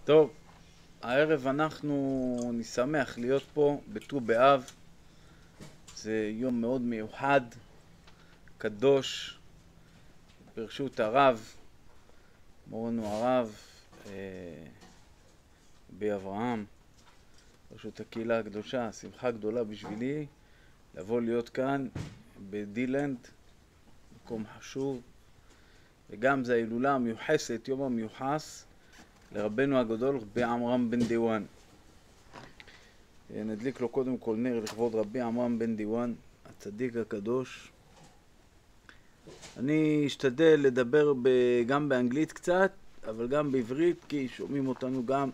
טוב, הערב אנחנו נשמח להיות פה בט"ו באב. זה יום מאוד מיוחד, קדוש, ברשות הרב, מורנו הרב, רבי אברהם, ברשות הקהילה הקדושה. שמחה גדולה בשבילי לבוא להיות כאן בדילנד, מקום חשוב, וגם זה ההילולה המיוחסת, יום המיוחס לרבנו הגדול רבי עמרם בן דיואן. נדליק לו קודם כל נר לכבוד רבי עמרם בן דיואן, הצדיק הקדוש. אני אשתדל לדבר גם באנגלית קצת, אבל גם בעברית, כי שומעים אותנו גם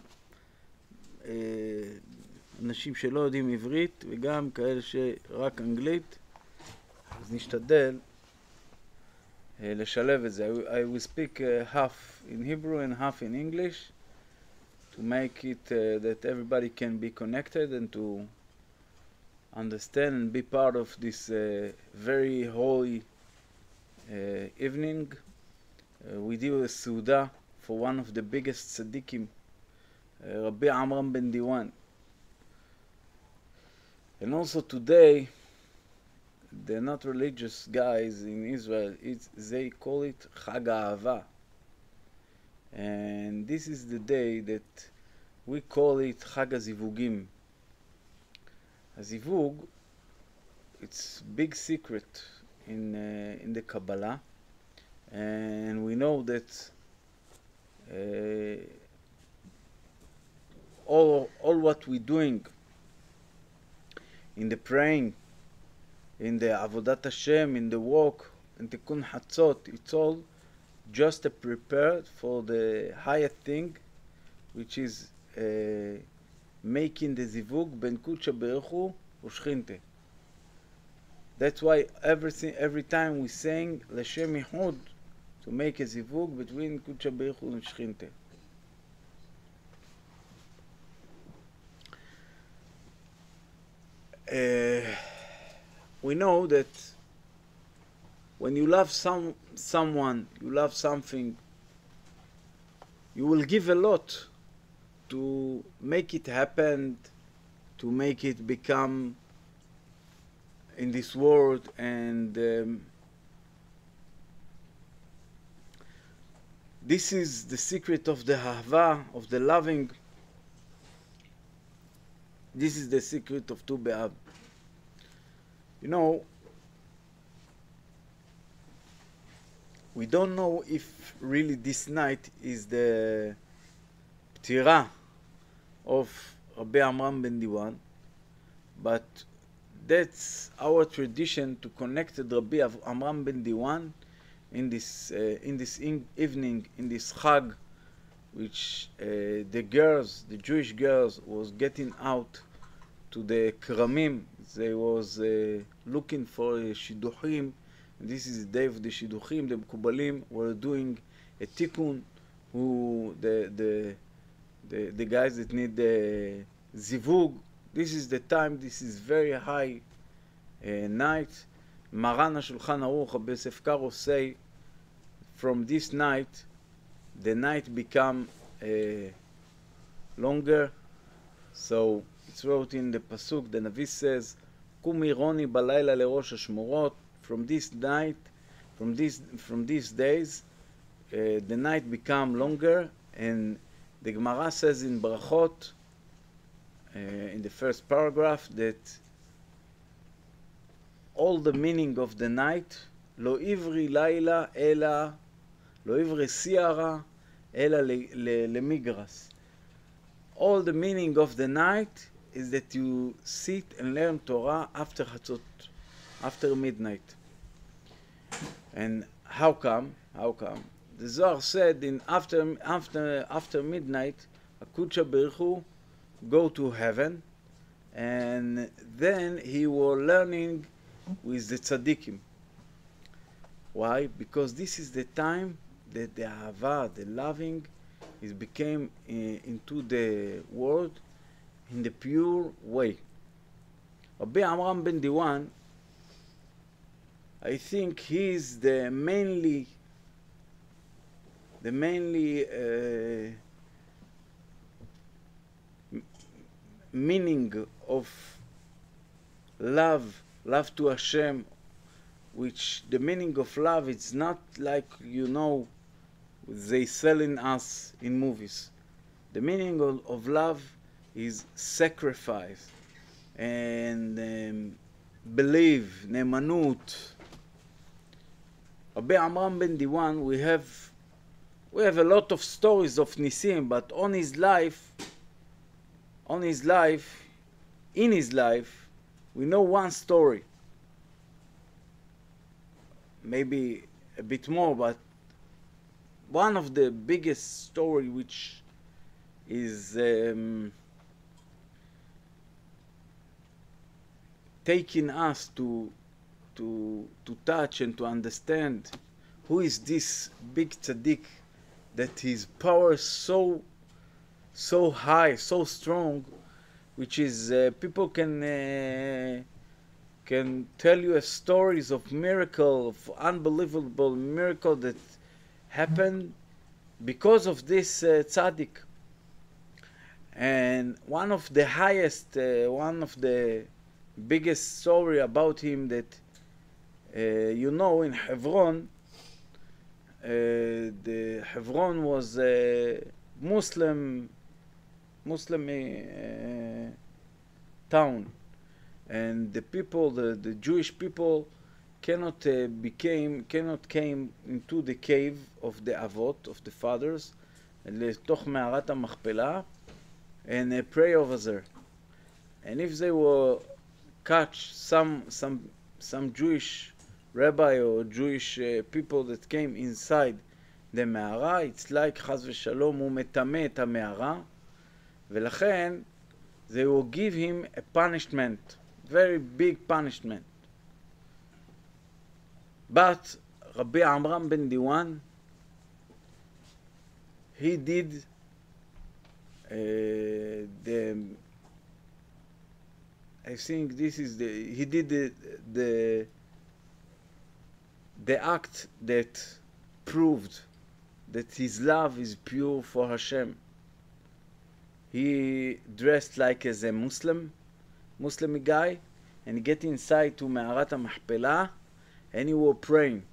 אנשים שלא יודעים עברית וגם כאלה שרק אנגלית, אז נשתדל לשלב את זה. I will speak half in Hebrew and half in English to make it that everybody can be connected and to understand and be part of this very holy evening. We do a Suda for one of the biggest tzaddikim, Rabbi Amram ben Diwan. And also today, the not religious guys in Israel, they call it Chag HaAhava. And this is the day that we call it Chag HaZivugim. HaZivug, it's big secret in the Kabbalah, and we know that all what we're doing in the praying, in the Avodat Hashem, in the walk, in Tikkun Hatzot, it's all just a prepared for the higher thing, which is making the zivug ben Kudsha Baruch Hu u'Shchinte. That's why every time we sing L'Shem Yichud, to make a zivug between Kudsha Baruch Hu and Shchinte. We know that when you love someone, you love something, you will give a lot to make it happen, to make it become in this world. And this is the secret of the Ahava, of the loving. This is the secret of Tu B'Av. You know, we don't know if really this night is the Ptira of Rabbi Amram ben Diwan, but that's our tradition to connect Rabbi Amram ben Diwan in this evening, in this Chag, which the Jewish girls was getting out to the Kramim. They was looking for Shidduchim. This is the day of the Shidduchim. The Mekubalim were doing a tikkun, who the guys that need the zivug. This is the time. This is very high night. Maran HaShulchan Aruch Rabbi Yosef Karo say, from this night, the night become longer. So it's wrote in the pasuk. The Navi says, "Kumi roni balayla lerosh hashmorot." From this night, from these days, the night become longer. And the Gemara says in Brachot, in the first paragraph, that all the meaning of the night, lo ivri laila ela, lo ivri siara ela lemigras. All the meaning of the night is that you sit and learn Torah after Hatzot, after midnight. And how come? The Zohar said in after midnight, HaKudsha Baruch Hu go to heaven, and then he was learning with the tzaddikim. Why? Because this is the time that the ahava, the loving, is became into the world in the pure way. Rabbi Amram ben Diwan, I think he is the mainly meaning of love to Hashem, which the meaning of love, it's not like, you know, they selling us in movies. The meaning of love is sacrifice and believe, nemanut. Rabbi Amram ben Diwan, we have a lot of stories of Nisim, but in his life, we know one story. Maybe a bit more, but one of the biggest story which is taking us to touch and to understand who is this big tzaddik, that his power is so high, so strong, which is people can tell you stories of miracle, of unbelievable miracle that happened because of this tzaddik. And one of the highest, one of the biggest story about him that you know, in Hebron, the Hebron was a Muslim town, and the people, the Jewish people, cannot came into the cave of the Avot, of the fathers, לתוך מערת המכפלה, and pray over there. And if they will catch some Jewish rabbi or Jewish people that came inside the מערה, it's like חס ושלום הוא מטמא את המערה, ולכן they will give him a punishment, very big punishment. But Rabbi Amram ben Diwan, he did I think this is he did the act that proved that his love is pure for Hashem. He dressed like as a Muslim guy, and he get inside to Me'arat HaMachpelah, and he was praying.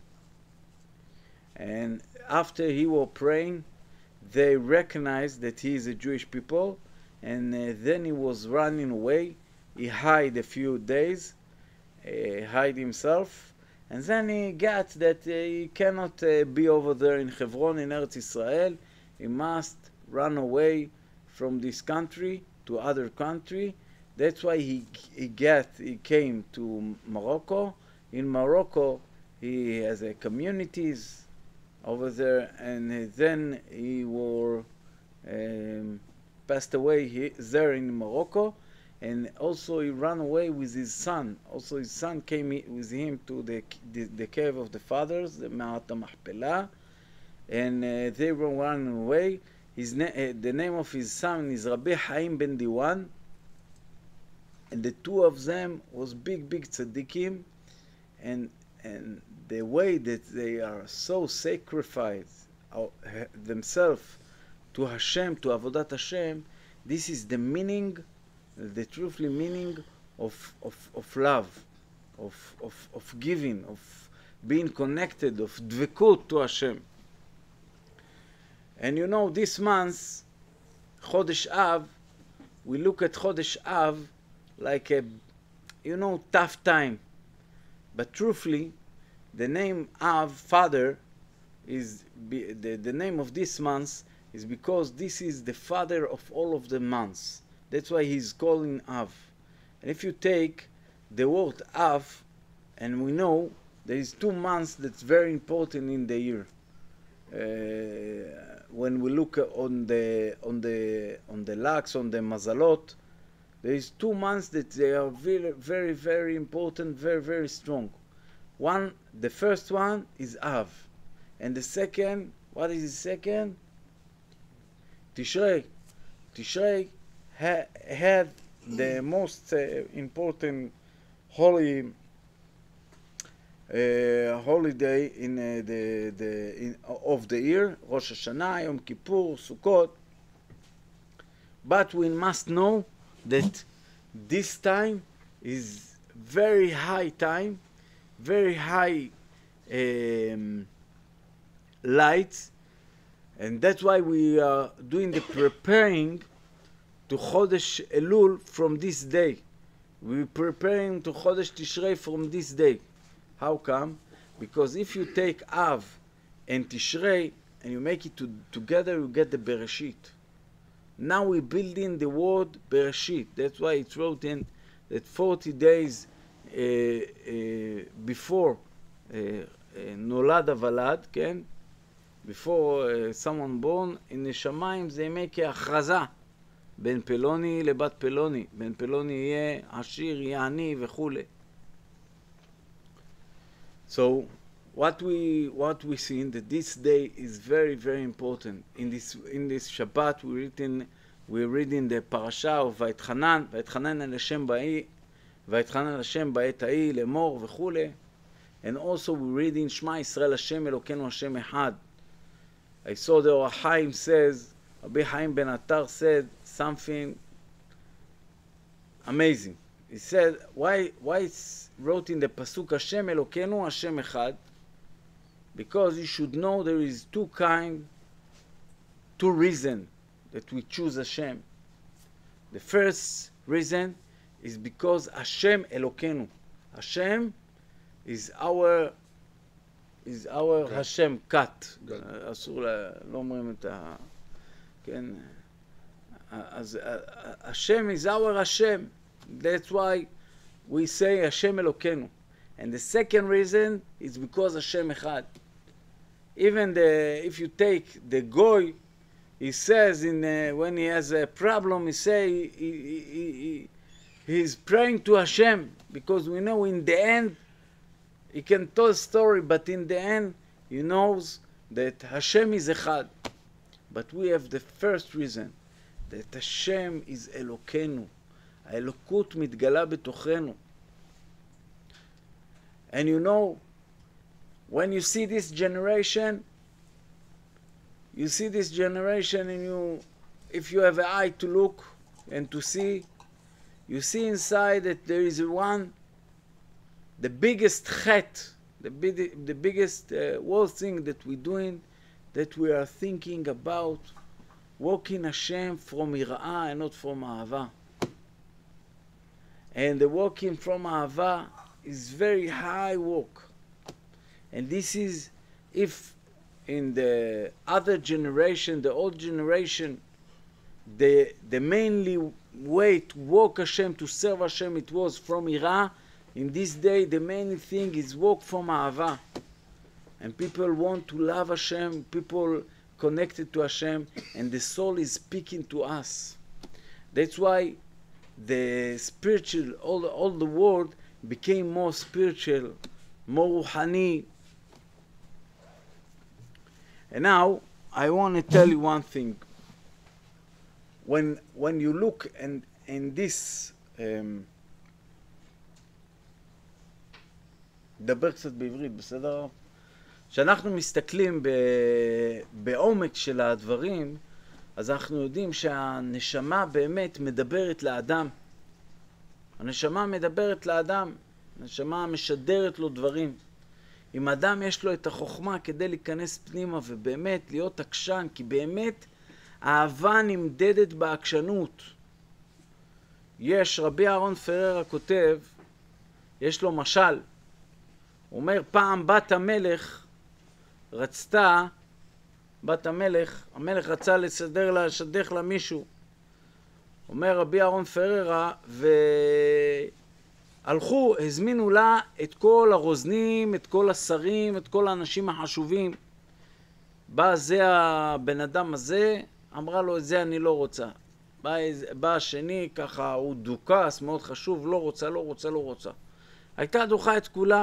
And after he was praying, they recognized that he is a Jewish people, and then he was running away. He hid a few days, hide himself, and then he got that he cannot be over there in Hebron, in Eretz Israel. He must run away from this country to other country. That's why he came to Morocco. In Morocco, he has communities over there, and then he passed away there in Morocco. And also he ran away with his son. Also his son came with him to the cave of the fathers, the Me'arat HaMachpelah, and they were running away. The name of his son is Rabbi Chaim ben Diwan, and the two of them was big tzaddikim, and the way that they are so sacrificed themselves to Hashem, to Avodat Hashem, this is the meaning, the truthful meaning of love, of giving, of being connected, of dvekut to Hashem. And you know, this month, Chodesh Av, we look at Chodesh Av like a, you know, tough time. But truthfully, the name Av, Father, is the name of this month is because this is the father of all of the months. That's why he's calling Av. And if you take the word Av, and we know there is 2 months that's very important in the year. When we look on the lakhs, on the mazalot, there is 2 months that they are very important, very strong. The first one is Av, and the second, what is the second? Tishrei. Tishrei had the most important holiday in of the year, Rosh Hashanah, Yom Kippur, Sukkot. But we must know that this time is very high time, very high lights, and that's why we are doing the preparing to Chodesh Elul from this day. We're preparing to Chodesh Tishrei from this day. How come? Because if you take Av and Tishrei and you make it together, you get the Bereshit. Now we build in the word Bereshit. That's why it's wrote in that 40 days before Nolad Avalad, כן? Before someone born, in the Shamayim they make a הכרזה. בין פלוני לבת פלוני, בין פלוני יהיה עשיר, יהיה עני וכו'. So what we see in that this day is very, very important. In this Shabbat we're reading the parasha of Vayetchanan, Vayetchanan el Hashem ba'I, Vayetchanan el Hashem ba'et ha'i לאמור וכו'. And also we're reading Shema Yisrael Hashem Elokeinu Hashem Echad. I saw the Or HaChaim says, Rabbi Chaim Ben Attar said something amazing. He said, why it's wrote in the Pasuk Hashem Elokeinu Hashem Echad? Because you should know there is two reasons that we choose Hashem. The first reason is because Hashem Elokeinu. Hashem is our Hashem cut. אסור לא אומרים את ה... כן, אז Hashem is our Hashem. That's why we say Hashem Elokeinu. And the second reason is because Hashem Echad. Even if you take the Goy, he says when he has a problem, he say he's praying to Hashem, because we know in the end he can tell a story, but in the end he knows that Hashem is Echad. But we have the first reason, that Hashem is Elokeinu. האלוקות מתגלה בתוכנו. And you know, when you see this generation, and if you have an eye to look and to see, you see inside that there is the biggest chet, the biggest worst thing that we're doing, that we are thinking about walking Hashem from Yira'ah and not from Ahava. And the walking from Ahava is very high walk. And this is, if in the other generation, the old generation, the mainly way to walk Hashem, to serve Hashem, it was from Yira'ah. In this day, the main thing is walk from Ahava. And people want to love Hashem, people connected to Hashem, and the soul is speaking to us. That's why the spiritual, all the world became more spiritual, more ruhani. And now, I want to tell you one thing. When you look in this, דבר קצת בעברית, בסדר? כשאנחנו מסתכלים בעומק של הדברים, אז אנחנו יודעים שהנשמה באמת מדברת לאדם. הנשמה מדברת לאדם. הנשמה משדרת לו דברים. אם אדם יש לו את החוכמה כדי להיכנס פנימה ובאמת להיות עקשן, כי באמת האהבה נמדדת בעקשנות. יש רבי אהרון פררה כותב, יש לו משל. הוא אומר, פעם בת המלך רצתה, המלך רצה לשדך לה מישהו. אומר רבי אהרון פררה, והלכו, הזמינו לה את כל הרוזנים, את כל השרים, את כל האנשים החשובים. בא זה הבן אדם הזה, אמרה לו, את זה אני לא רוצה. בא השני, ככה הוא דוכס, מאוד חשוב, לא רוצה. הייתה דוחה את כולם.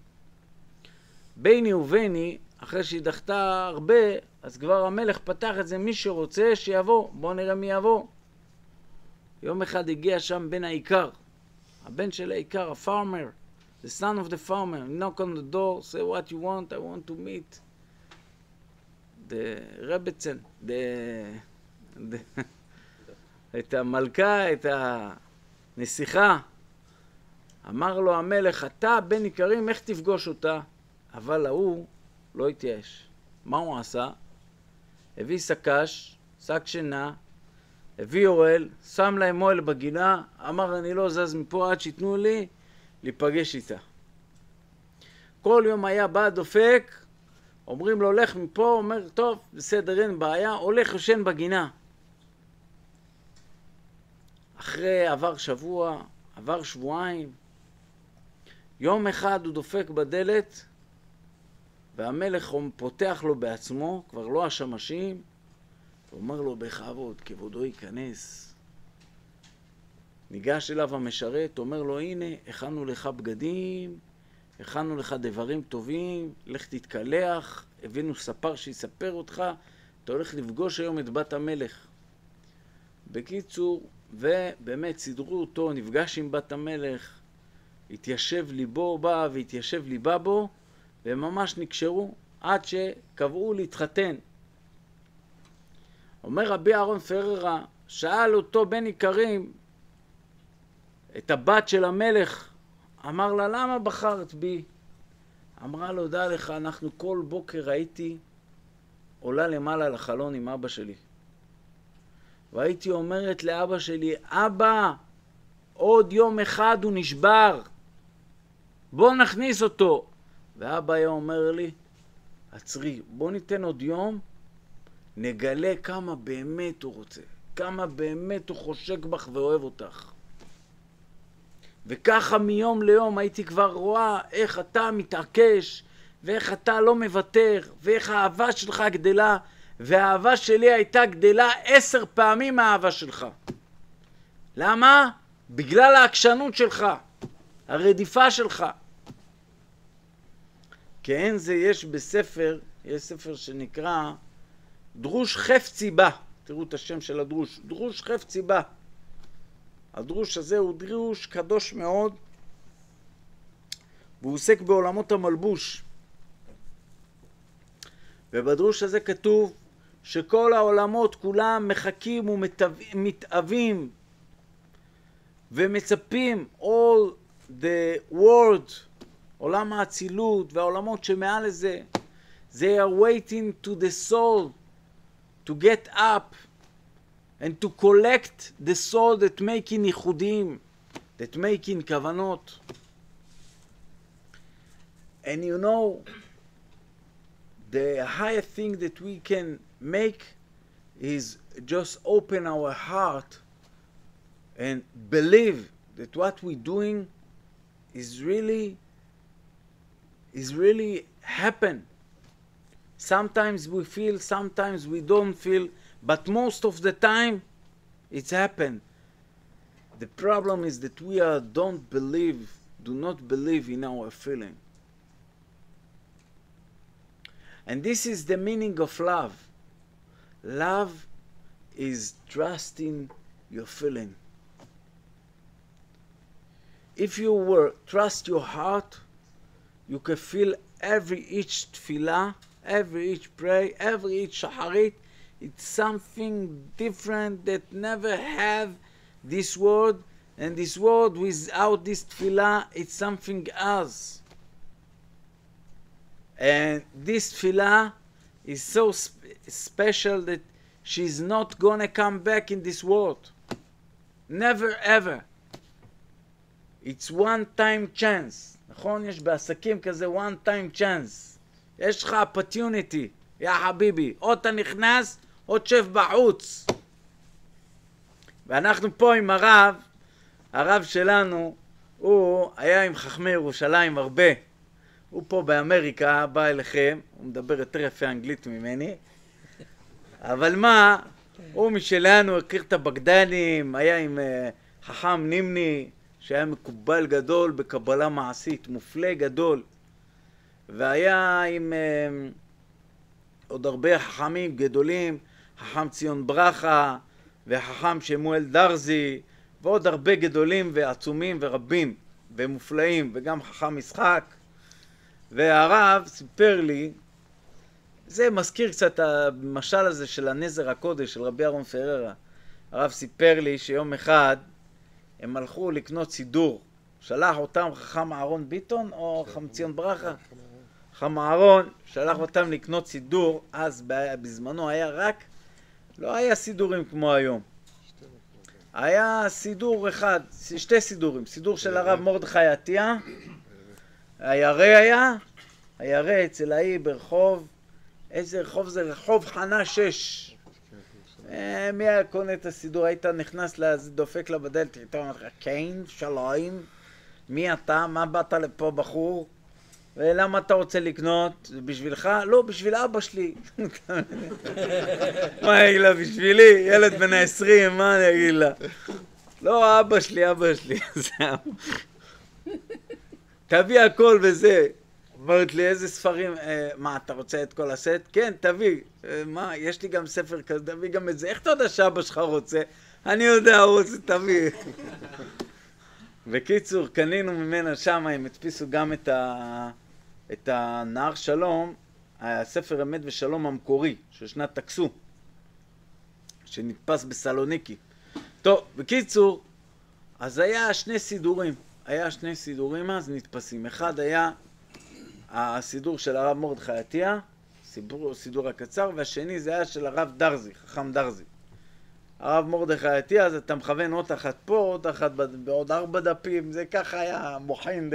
ביני וביני, אחרי שהיא דחתה הרבה, אז כבר המלך פתח את זה, מי שרוצה שיבוא, בואו נראה מי יבוא. יום אחד הגיע שם בן העיקר, הבן של העיקר, הפארמר, the son of the farmer, knock on the door, say what you want, I want to meet the Rebbetzin, את המלכה, את הנסיכה. אמר לו המלך, אתה בן איכרים, איך תפגוש אותה? אבל ההוא לא התייאש. מה הוא עשה? הביא שקש, שק שינה, הביא אוהל, שם להם אוהל בגינה, אמר אני לא זז מפה עד שיתנו לי להיפגש איתה. כל יום היה בא דופק, אומרים לו הולך מפה, אומר טוב בסדר אין בעיה, הולך יושן בגינה. אחרי עבר שבוע, עבר שבועיים, יום אחד הוא דופק בדלת והמלך פותח לו בעצמו, כבר לא השמשים, ואומר לו בכבוד, כבודו ייכנס. ניגש אליו המשרת, אומר לו הנה הכנו לך בגדים, הכנו לך דברים טובים, לך תתקלח, הבאנו ספר שיספר אותך, אתה הולך לפגוש היום את בת המלך. בקיצור, ובאמת סידרו אותו, נפגש עם בת המלך, התיישב ליבו בה והתיישב ליבה בו, והם ממש נקשרו עד שקבעו להתחתן. אומר רבי אהרון פררה, שאל אותו בן איכרים, את הבת של המלך, אמר לה, למה בחרת בי? אמרה לו, דע לך, אנחנו כל בוקר ראיתי עולה למעלה לחלון עם אבא שלי. והייתי אומרת לאבא שלי, אבא, עוד יום אחד הוא נשבר, בוא נכניס אותו. ואבא היה אומר לי, עצרי, בוא ניתן עוד יום, נגלה כמה באמת הוא רוצה, כמה באמת הוא חושק בך ואוהב אותך. וככה מיום ליום הייתי כבר רואה איך אתה מתעקש, ואיך אתה לא מוותר, ואיך האהבה שלך גדלה, והאהבה שלי הייתה גדלה 10 פעמים מהאהבה שלך. למה? בגלל העקשנות שלך, הרדיפה שלך. כן, זה יש בספר, יש ספר שנקרא דרוש חפצי בה. תראו את השם של הדרוש, דרוש חפצי בה. הדרוש הזה הוא דרוש קדוש מאוד, והוא עוסק בעולמות המלבוש. ובדרוש הזה כתוב שכל העולמות כולם מחכים ומתאבים ומצפים, all the world, עולם האצילות והעולמות שמעל לזה, they are waiting to the soul to get up and to collect the soul that making ייחודים, that making כוונות. And you know, the highest thing that we can make is just open our heart and believe that what we're doing is really happen. Sometimes we feel, sometimes we don't feel, but most of the time it's happened. The problem is that we do not believe in our feeling. And this is the meaning of love. Love is trusting your feeling. If you were trust your heart, you can feel each tefillah, each pray, each shaharit. It's something different that never have this word, and this word without this tefillah, it's something else. And this tefillah is so special that she's not gonna come back in this world. Never ever. It's one time chance. נכון? יש בעסקים כזה one time chance. יש לך opportunity, יא חביבי. או אתה נכנס, או תשב בחוץ. ואנחנו פה עם הרב שלנו, הוא היה עם חכמי ירושלים הרבה. הוא פה באמריקה, בא אליכם, הוא מדבר יותר יפה אנגלית ממני. אבל מה, הוא משלנו הכיר את הבגדנים, היה עם חכם נימני, שהיה מקובל גדול בקבלה מעשית, מופלא גדול. והיה עם עוד הרבה חכמים גדולים, חכם ציון ברכה, וחכם שמואל דרזי, ועוד הרבה גדולים ועצומים ורבים ומופלאים, וגם חכם משחק. והרב סיפר לי, זה מזכיר קצת המשל הזה של הנזר הקודש של רבי אהרון פררה. הרב סיפר לי שיום אחד הם הלכו לקנות סידור. שלח אותם חכם אהרון ביטון או חכם ציון ברכה? חכם אהרון שלח אותם לקנות סידור. אז בזמנו היה רק, לא היה סידורים כמו היום. היה סידור אחד, שתי סידורים. סידור של הרב מרדכי עטיה, הירא אצל ההיא ברחוב, איזה רחוב זה? רחוב חנה 6. מי היה קונה את הסידור? היית נכנס, דופק לה בדלת, אתה אומר לך, כן, שלום, מי אתה? מה באת לפה בחור? ולמה אתה רוצה לקנות? זה בשבילך? לא, בשביל אבא שלי. מה אני אגיד לה? בשבילי? ילד בן 20, מה אני אגיד לה? לא, אבא שלי. תביא הכל וזה. אמרת לי, איזה ספרים? מה, אתה רוצה את כל הסט? כן, תביא. מה, יש לי גם ספר כזה, תביא גם את זה. איך אתה יודע שאבא שלך רוצה? אני יודע, הוא רוצה, תביא. בקיצור, קנינו ממנה שם, הם הדפיסו גם את הנהר שלום, הספר אמת ושלום המקורי, של שנת טקסו, שנתפס בסלוניקי. טוב, בקיצור, אז היה שני סידורים אז נתפסים. אחד היה הסידור של הרב מרדכי עטיה, סידור הקצר, והשני זה היה של הרב דרזי, חכם דרזי. הרב מרדכי עטיה, אז אתה מכוון עוד אחת פה, עוד אחת בעוד 4 דפים, זה ככה היה מוכן.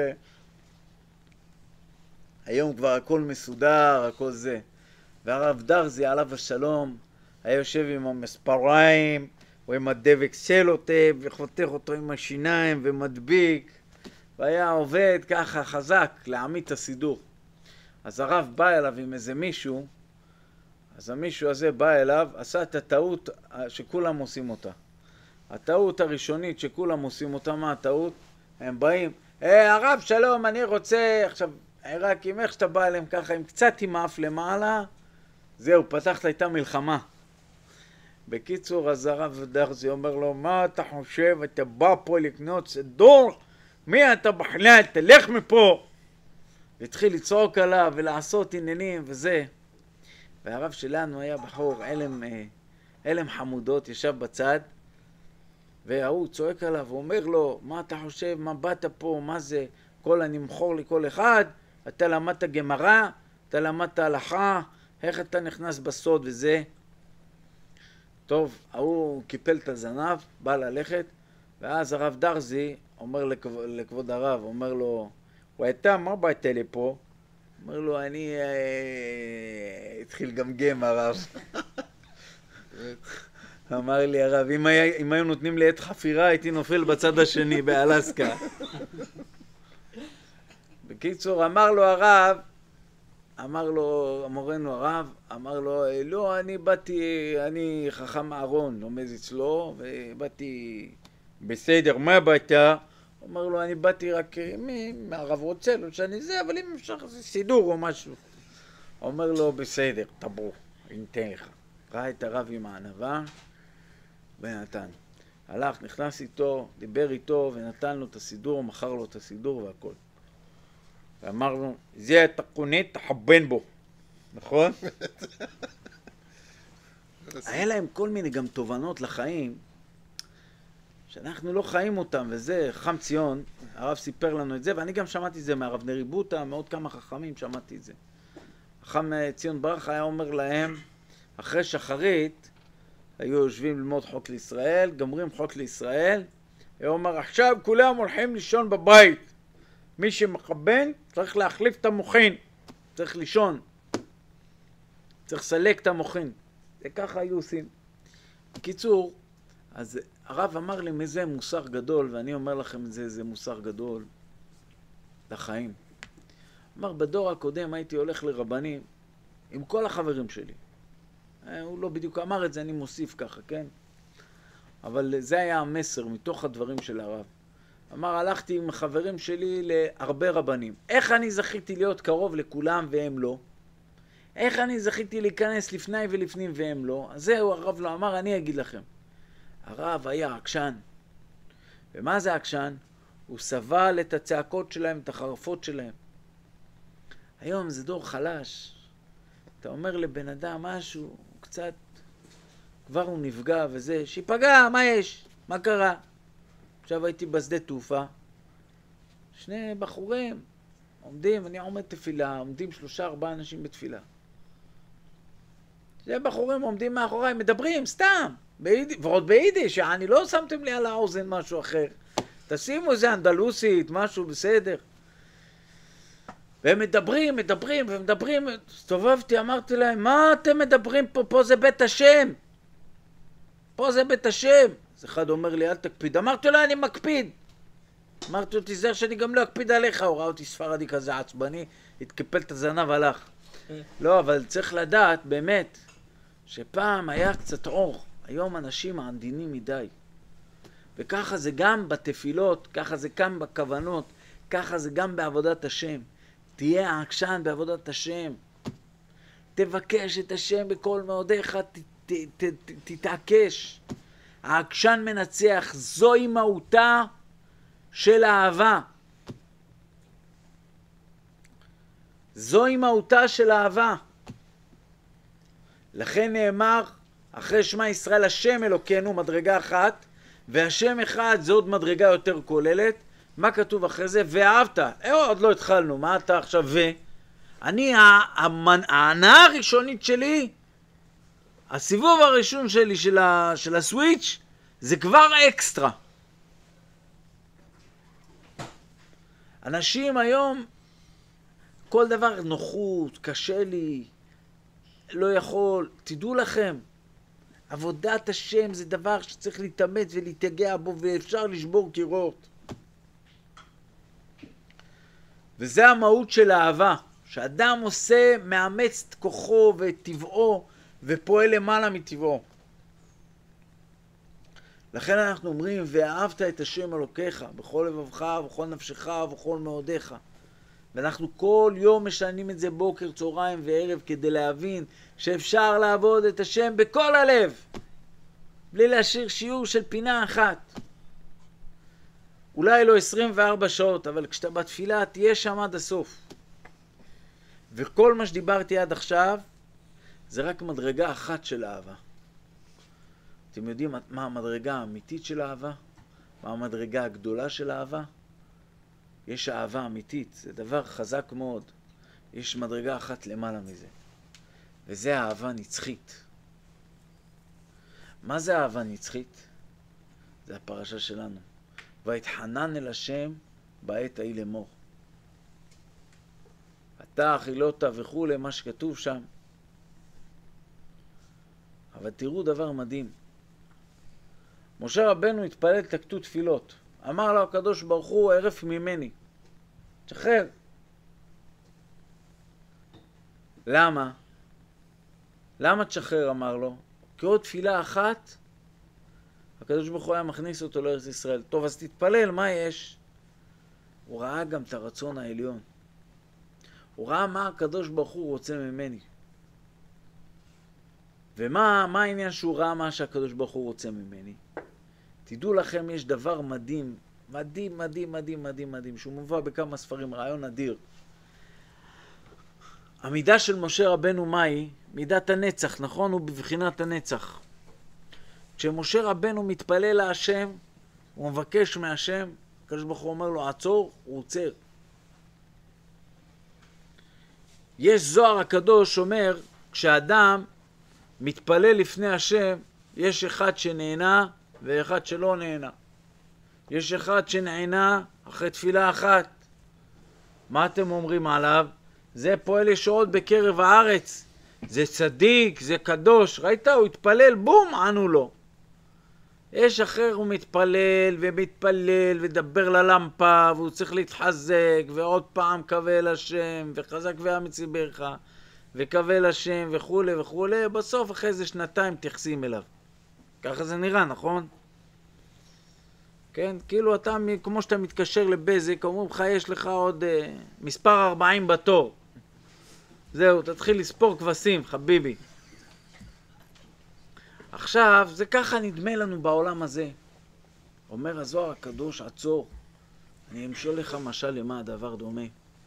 היום כבר הכל מסודר, הכל זה. והרב דרזי עליו השלום היה יושב עם המספריים או עם הדבק סלוטייפ וחותך אותו עם השיניים ומדביק, והיה עובד ככה חזק להעמיד את הסידור. אז הרב בא אליו עם איזה מישהו, אז המישהו הזה בא אליו, עשה את הטעות שכולם עושים אותה. הטעות הראשונית שכולם עושים אותה, מה הטעות? הם באים, הרב שלום, אני רוצה, עכשיו, העיראקים, איך שאתה בא אליהם ככה, עם קצת עם האף למעלה, זהו, פתחת איתה מלחמה. בקיצור, אז הרב דרזי אומר לו, מה אתה חושב, אתה בא פה לקנות סידור? מי אתה בכלל? תלך מפה! והתחיל לצעוק עליו ולעשות עניינים וזה. והרב שלנו היה בחור, אלם חמודות, ישב בצד, והוא צועק עליו ואומר לו, מה אתה חושב, מה באת פה, מה זה? אני מחור לכל אחד, אתה למדת גמרא, אתה למדת הלכה, איך אתה נכנס בסוד וזה? טוב, הוא קיפל את הזנב, בא ללכת, ואז הרב דרזי אומר לכבוד הרב, אומר לו, ואתה, מה באת לפה? אומר לו, אני התחיל גם הרב. אמר לי הרב, אם היו נותנים לי את חפירה, הייתי נופל בצד השני באלסקה. בקיצור, אמר לו הרב, אמר לו, אמרנו הרב, אמר לו, לא, אני חכם אהרון, לומד אצלו, ובאתי בסדר, מה באת? אמר לו, אני באתי רק מהרב רוצה לו שאני זה, אבל אם אפשר סידור או משהו. אומר לו, בסדר, תבוא, אני אתן לך. ראה את הרב עם הענבה, ונתן. הלך, נכנס איתו, דיבר איתו, ונתן לו את הסידור, מכר לו את הסידור והכל. ואמר לו, זה אתה קונה, תחבן בו. נכון? היה להם כל מיני גם תובנות לחיים, שאנחנו לא חיים אותם, וזה חכם ציון, הרב סיפר לנו את זה, ואני גם שמעתי את זה מהרב נרי בוטה, מעוד כמה חכמים שמעתי את זה. חכם ציון ברכה היה אומר להם, אחרי שחרית, היו יושבים ללמוד חוק לישראל, גמרים חוק לישראל, היה אומר, עכשיו כולם הולכים לישון בבית. מי שמכוון צריך להחליף את המוחין, צריך לישון, צריך לסלק את המוחין. וככה היו עושים. בקיצור, אז הרב אמר לי מזה מוסר גדול, ואני אומר לכם את זה, זה מוסר גדול לחיים. אמר, בדור הקודם הייתי הולך לרבנים עם כל החברים שלי. הוא לא בדיוק אמר את זה, אני מוסיף ככה, כן? אבל זה היה המסר מתוך הדברים של הרב. אמר, הלכתי עם חברים שלי להרבה רבנים. איך אני זכיתי להיות קרוב לכולם והם לא? איך אני זכיתי להיכנס לפני ולפנים והם לא? אז זהו, הרב לא אמר, אני אגיד לכם. הרב היה עקשן. ומה זה עקשן? הוא סבל את הצעקות שלהם, את החרפות שלהם. היום זה דור חלש. אתה אומר לבן אדם משהו, כבר הוא נפגע וזה, שיפגע, מה יש? מה קרה? עכשיו הייתי בשדה תעופה, שני בחורים עומדים, אני עומד תפילה, עומדים 3-4 אנשים בתפילה. שני בחורים עומדים מאחוריי, מדברים, סתם, ועוד ביידיש, אני לא שמתם לי על האוזן משהו אחר. תשימו איזה אנדלוסית, משהו בסדר. והם מדברים, הסתובבתי, אמרתי להם, מה אתם מדברים פה? פה זה בית השם. פה זה בית השם. אז אחד אומר לי, אל תקפיד. אמרתי לו, אני מקפיד. אמרתי לו, תיזהר שאני גם לא אקפיד עליך. הוא ראה אותי ספרדי כזה עצבני, התקפל את הזנב, הלך. לא, אבל צריך לדעת, באמת, שפעם היה קצת אור. היום אנשים עדינים מדי. וככה זה גם בתפילות, ככה זה גם בכוונות, ככה זה גם בעבודת השם. תהיה עקשן בעבודת השם. תבקש את השם בכל מאודיך, תתעקש. העקשן מנצח, זוהי מהותה של אהבה. זוהי מהותה של אהבה. לכן נאמר, אחרי שמע ישראל השם אלוקינו, מדרגה אחת, והשם אחד זה עוד מדרגה יותר כוללת. מה כתוב אחרי זה? ואהבת. עוד לא התחלנו, מה אתה עכשיו אני, ההנאה הראשונית שלי, הסיבוב הראשון שלי של הסוויץ', זה כבר אקסטרה. אנשים היום, כל דבר נוחות, קשה לי, לא יכול, תדעו לכם, עבודת השם זה דבר שצריך להתאמץ ולהתייגע בו, ואפשר לשבור קירות. וזה המהות של האהבה, שאדם עושה, מאמץ את כוחו ואת טבעו, ופועל למעלה מטבעו. לכן אנחנו אומרים, ואהבת את השם אלוקיך, בכל לבבך, ובכל נפשך, ובכל מאודיך. ואנחנו כל יום משנים את זה בוקר, צהריים וערב, כדי להבין שאפשר לעבוד את השם בכל הלב, בלי להשאיר שיעור של פינה אחת. אולי לא 24 שעות, אבל כשאתה בתפילה תהיה שם עד הסוף. וכל מה שדיברתי עד עכשיו, זה רק מדרגה אחת של אהבה. אתם יודעים מה המדרגה האמיתית של אהבה? מה המדרגה הגדולה של אהבה? יש אהבה אמיתית, זה דבר חזק מאוד. יש מדרגה אחת למעלה מזה. וזה אהבה נצחית. מה זה אהבה נצחית? זה הפרשה שלנו. והתחנן אל השם בעת ההיא לאמור. אתה אכילות וכו', מה שכתוב שם. אבל תראו דבר מדהים. משה רבנו התפלל תקתו תפילות. אמר לו הקדוש ברוך הוא, ערף ממני. תשחרר. למה? למה תשחרר אמר לו? כי עוד תפילה אחת, הקדוש ברוך הוא היה מכניס אותו לארץ ישראל. טוב, אז תתפלל, מה יש? הוא ראה גם את הרצון העליון. הוא ראה מה הקדוש ברוך הוא רוצה ממני. ומה העניין שהוא ראה מה שהקדוש ברוך הוא רוצה ממני? תדעו לכם, יש דבר מדהים, מדהים, מדהים, מדהים, מדהים, מדהים, שהוא מובא בכמה ספרים, רעיון אדיר. המידה של משה רבנו מהי? מידת הנצח, נכון? הוא בבחינת הנצח. כשמשה רבנו מתפלל להשם, הוא מבקש מהשם, הקדוש ברוך הוא אומר לו, עצור, הוא עוצר. יש זוהר הקדוש אומר, כשאדם מתפלל לפני השם, יש אחד שנהנה ואחד שלא נהנה. יש אחד שנהנה אחרי תפילה אחת. מה אתם אומרים עליו? זה פועל ישועות בקרב הארץ. זה צדיק, זה קדוש. ראית? הוא התפלל, בום, ענו לו. יש אחר, הוא מתפלל ומתפלל ודבר ללמפה, והוא צריך להתחזק, ועוד פעם קווה לשם, וחזק ואמיץ ליבך, וקווה לשם, וכו' וכו'. בסוף אחרי זה 2 תייחסים אליו. ככה זה נראה, נכון? כן? כאילו אתה, כמו שאתה מתקשר לבזק, אומרים לך, יש לך עוד מספר 40 בתור. זהו, תתחיל לספור כבשים, חביבי. עכשיו, זה ככה נדמה לנו בעולם הזה. אומר הזוהר הקדוש, עצור. אני אמשול לך משל למה הדבר דומה.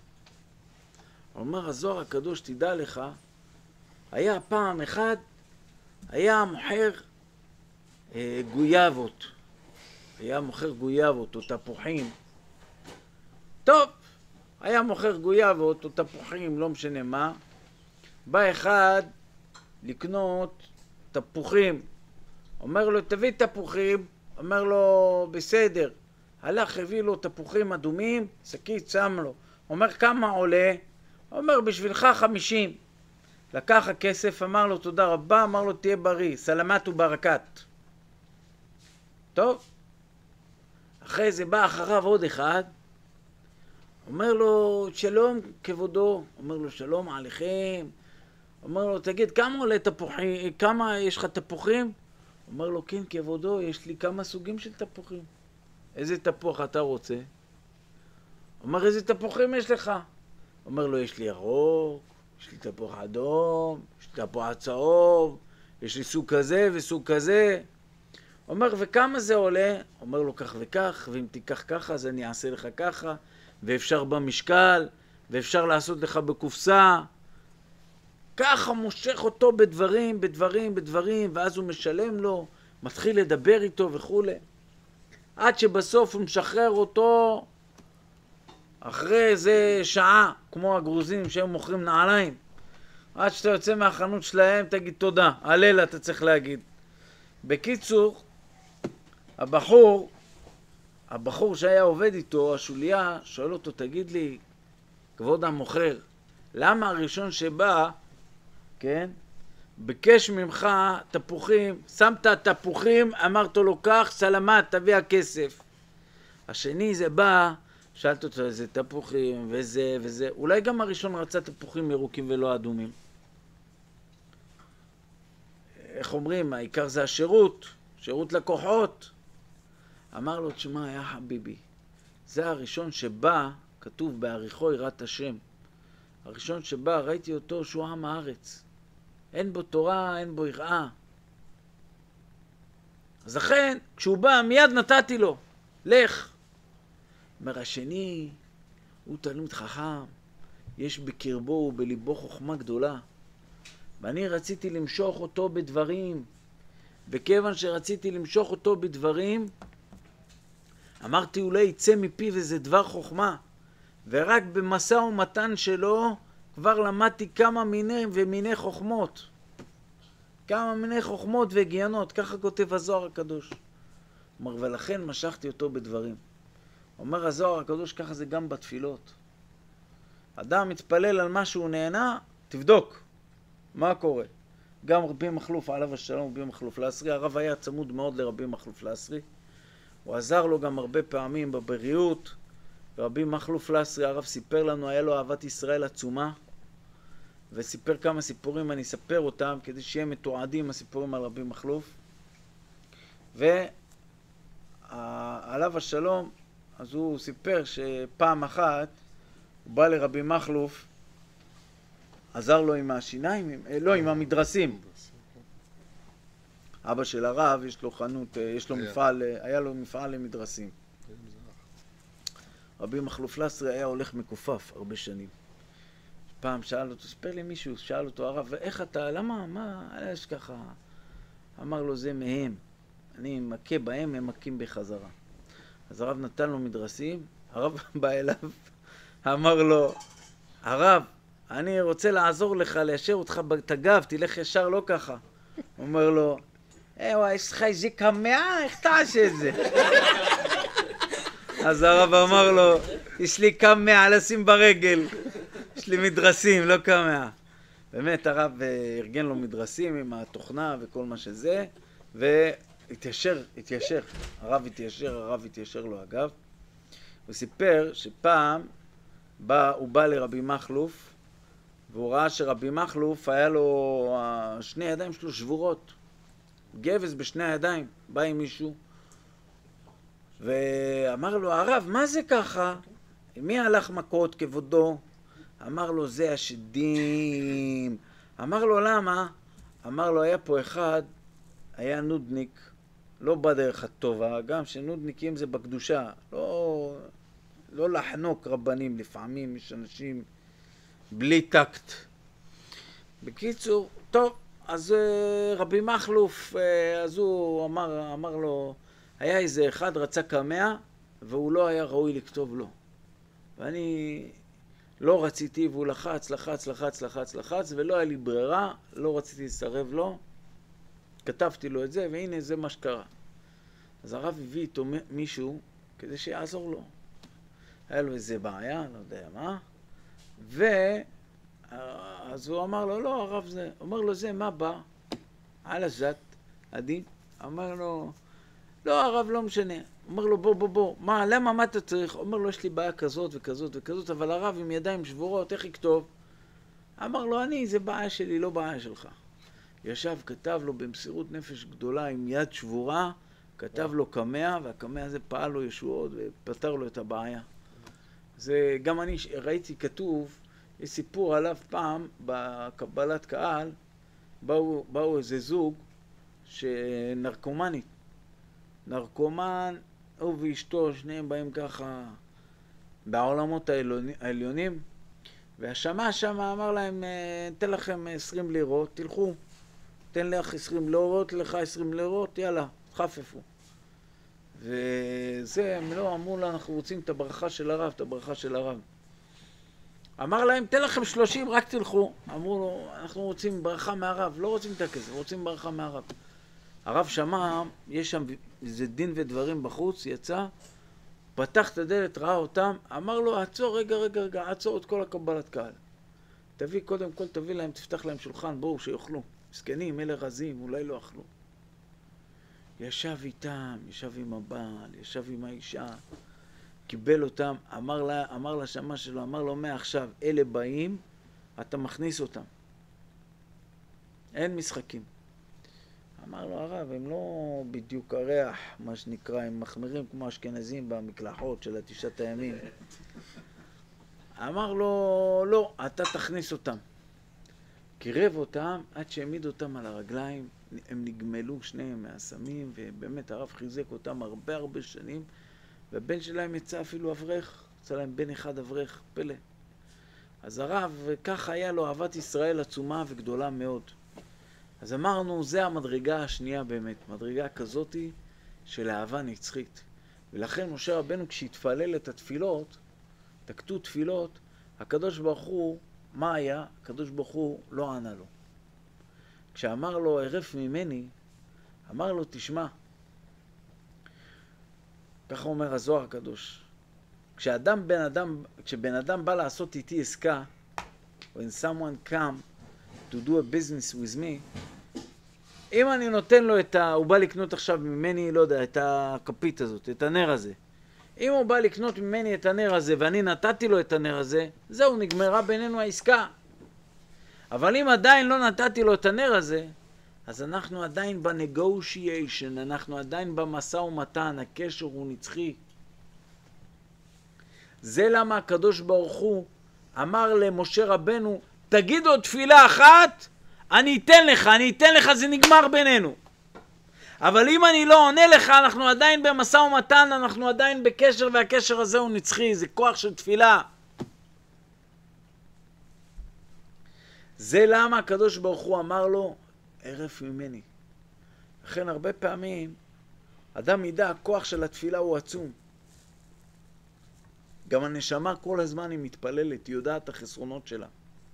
אומר הזוהר הקדוש, תדע לך, היה פעם אחד, היה מוכר גויאבות. היה מוכר גויאבות או תפוחים. טוב, היה מוכר גויאבות או תפוחים, לא משנה מה. בא אחד לקנות תפוחים. אומר לו, תביא תפוחים. אומר לו, בסדר. הלך, הביא לו תפוחים אדומים, שקית שם לו. אומר, כמה עולה? אומר, בשבילך 50. לקח הכסף, אמר לו, תודה רבה, אמר לו, תהיה בריא, סלמת וברקת. טוב. אחרי זה בא אחריו עוד אחד. אומר לו, שלום כבודו. אומר לו, שלום עליכם. אומר לו, תגיד, כמה עולה תפוחים? כמה יש לך תפוחים? אומר לו, כן כבודו, יש לי כמה סוגים של תפוחים. איזה תפוח אתה רוצה? אומר, איזה תפוחים יש לך? אומר לו, יש לי ירוק, יש לי תפוח אדום, יש לי תפוח צהוב, יש לי סוג כזה וסוג כזה. אומר, וכמה זה עולה? אומר לו, כך וכך, ואם תיקח ככה, אז אני אעשה לך ככה, ואפשר במשקל, ואפשר לעשות לך בקופסה. ככה מושך אותו בדברים, ואז הוא משלם לו, מתחיל לדבר איתו וכו'. עד שבסוף הוא משחרר אותו אחרי איזה שעה, כמו הגרוזים שהם מוכרים נעליים. עד שאתה יוצא מהחנות שלהם, תגיד תודה, הלל אתה צריך להגיד. בקיצור, הבחור שהיה עובד איתו, השוליה, שואל אותו, תגיד לי, כבוד המוכר, למה הראשון שבא, כן, ביקש ממך תפוחים, שמת תפוחים, אמרת לו כך, סלמת, תביא הכסף. השני זה בא, שאלת אותו איזה תפוחים וזה, אולי גם הראשון רצה תפוחים ירוקים ולא אדומים. איך אומרים, העיקר זה השירות, שירות לקוחות. אמר לו, תשמע, יא חביבי, זה הראשון שבא, כתוב בעריכו יראת השם. הראשון שבא, ראיתי אותו שהוא עם הארץ. אין בו תורה, אין בו יראה. אז לכן, כשהוא בא, מיד נתתי לו, לך. אומר, השני, הוא תלמיד חכם, יש בקרבו ובליבו חוכמה גדולה. ואני רציתי למשוך אותו בדברים, וכיוון שרציתי למשוך אותו בדברים, אמרתי אולי יצא מפיו איזה דבר חוכמה, ורק במשא ומתן שלו כבר למדתי כמה מיני חוכמות. כמה מיני חוכמות והגיונות, ככה כותב הזוהר הקדוש. אומר, ולכן משכתי אותו בדברים. אומר הזוהר הקדוש, ככה זה גם בתפילות. אדם מתפלל על מה שהוא נהנה, תבדוק מה קורה. גם רבי מחלוף עליו השלום, רבי מחלוף לאסרי, הרב היה צמוד מאוד לרבי מחלוף לאסרי. הוא עזר לו גם הרבה פעמים בבריאות. רבי מחלוף לאסרי, הרב סיפר לנו, היה לו אהבת ישראל עצומה, וסיפר כמה סיפורים, אני אספר אותם כדי שיהיה מתועדים הסיפורים על רבי מחלוף. ועליו השלום, אז הוא סיפר שפעם אחת הוא בא לרבי מחלוף, עזר לו עם השיניים, לא, עם המדרסים. אבא של הרב, יש לו חנות, יש לו מפעל, היה לו מפעל למדרסים. רבי מחלוף לאסרי היה הולך מקופף הרבה שנים. פעם שאל אותו, ספר לי מישהו, שאל אותו הרב, איך אתה, למה, מה, יש ככה? אמר לו, זה מהם. אני מכה בהם, הם מכים בחזרה. אז הרב נתן לו מדרסים, הרב בא אליו, אמר לו, הרב, אני רוצה לעזור לך, ליישר אותך בתגב, תלך ישר, לא ככה. אומר לו, יש לך איזה קמאה, איך תעשה את זה? אז הרב אמר לו, יש לי קמאה לשים ברגל, יש לי מדרסים, לא קמאה. באמת הרב ארגן לו מדרסים עם התוכנה וכל מה שזה, והתיישר, הרב התיישר לו אגב. הוא סיפר שפעם הוא בא לרבי מחלוף, והוא ראה שרבי מחלוף היה לו, שני ידיים שלו שבורות, גבס בשני הידיים, בא עם מישהו, ואמר לו, הרב, מה זה ככה? מי הלך מכות כבודו? אמר לו, זה השדים. אמר לו, למה? אמר לו, היה פה אחד, היה נודניק, לא בדרך הטובה, גם שנודניקים זה בקדושה, לא לחנוק רבנים, לפעמים יש אנשים בלי טקט. בקיצור, טוב, אז רבי מכלוף, אז הוא אמר לו, היה איזה אחד רצה קמע, והוא לא היה ראוי לכתוב לו. ואני לא רציתי, והוא לחץ, ולא היה לי ברירה, לא רציתי לסרב לו. כתבתי לו את זה, והנה זה מה שקרה. אז הרב הביא איתו מישהו כדי שיעזור לו. היה לו איזה בעיה, לא יודע מה. אז הוא אמר לו, לא, הרב זה. אומר לו, זה מה בא? על הזת, הדין. אמר לו, לא, הרב לא משנה. אומר לו, בוא. מה אתה צריך? אומר לו, יש לי בעיה כזאת וכזאת וכזאת, אבל הרב עם ידיים שבורות, איך יכתוב? אמר לו, זה בעיה שלי, לא בעיה שלך. ישב, כתב לו במסירות נפש גדולה עם יד שבורה, כתב לו קמע, והקמע הזה פעל לו ישועות ופתר לו את הבעיה. זה גם אני ראיתי כתוב, יש סיפור עליו פעם בקבלת קהל, באו איזה זוג שנרקומנית. נרקומן, הוא ואשתו, שניהם באים ככה בעולמות העליונים, והשמע שם אמר להם, תן לכם 20 לירות, תלכו, תן לך 20 לירות, לך 20 לירות, יאללה, חפפו. וזה, הם לא אמרו לה, אנחנו רוצים את הברכה של הרב, את הברכה של הרב. אמר להם, תן לכם 30, רק תלכו. אמרו לו, אנחנו רוצים ברכה מהרב, לא רוצים את הכסף, רוצים ברכה מהרב. הרב שמע, יש שם איזה דין ודברים בחוץ, יצא, פתח את הדלת, ראה אותם, אמר לו, עצור, רגע, עצור את כל הקבלת קהל. קודם כל תביא להם, תפתח להם שולחן, בואו שיאכלו. מסכנים, אלה רזים, אולי לא אכלו. ישב איתם, ישב עם הבעל, ישב עם האישה, קיבל אותם, אמר לשמה שלו, אמר לו, מעכשיו, אלה באים, אתה מכניס אותם. אין משחקים. אמר לו, הרב, הם לא בדיוק הריח, מה שנקרא, הם מחמירים כמו אשכנזים במקלחות של 9 הימים. אמר לו, לא, אתה תכניס אותם. קירב אותם עד שהעמיד אותם על הרגליים, הם נגמלו שניהם מהסמים, ובאמת הרב חיזק אותם הרבה שנים, והבן שלהם יצא אפילו אברך, יצא להם בן אחד אברך, פלא. אז הרב, ככה היה לו אהבת ישראל עצומה וגדולה מאוד. אז אמרנו, זה המדרגה השנייה באמת, מדרגה כזאתי של אהבה נצחית. ולכן משה רבנו כשהתפלל את התפילות, תקטו תפילות, הקדוש ברוך הוא, מה היה? הקדוש ברוך הוא לא ענה לו. כשאמר לו, ערף ממני, אמר לו, תשמע, ככה אומר הזוהר הקדוש, כשבן אדם בא לעשות איתי עסקה, when someone come to do a business with me, אם אני נותן לו הוא בא לקנות עכשיו ממני, לא יודע, את הכפית הזאת, את הנר הזה. אם הוא בא לקנות ממני את הנר הזה, ואני נתתי לו את הנר הזה, זהו, נגמרה בינינו העסקה. אבל אם עדיין לא נתתי לו את הנר הזה, אז אנחנו עדיין בנגושיישן, אנחנו עדיין במשא ומתן, הקשר הוא נצחי. זה למה הקדוש ברוך הוא אמר למשה רבנו, תגיד עוד תפילה אחת, אני אתן לך, זה נגמר בינינו. אבל אם אני לא עונה לך, אנחנו עדיין במשא ומתן, אנחנו עדיין בקשר, והקשר הזה הוא נצחי, זה כוח של תפילה. זה למה הקדוש ברוך הוא אמר לו, ערף ממני. לכן הרבה פעמים, אדם ידע, הכוח של התפילה הוא עצום. גם הנשמה כל הזמן היא מתפללת, היא יודעת את החסרונות שלה.